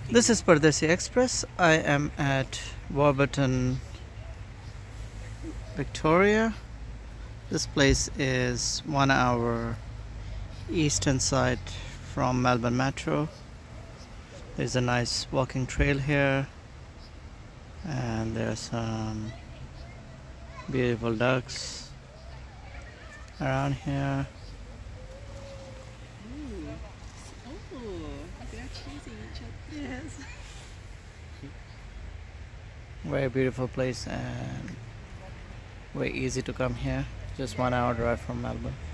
This is Pardesi Express. I am at Warburton, Victoria. This place is 1 hour eastern side from Melbourne Metro. There's a nice walking trail here, and there's some beautiful ducks around here. Yes. Very beautiful place and very easy to come here. Just 1 hour drive from Melbourne.